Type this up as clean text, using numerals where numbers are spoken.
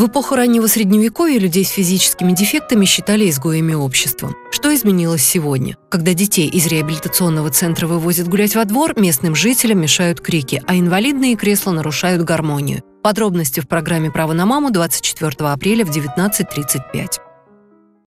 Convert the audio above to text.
В эпоху раннего Средневековья людей с физическими дефектами считали изгоями общества. Что изменилось сегодня? Когда детей из реабилитационного центра вывозят гулять во двор, местным жителям мешают крики, а инвалидные кресла нарушают гармонию. Подробности в программе «Право на маму» 24 апреля в 19:35.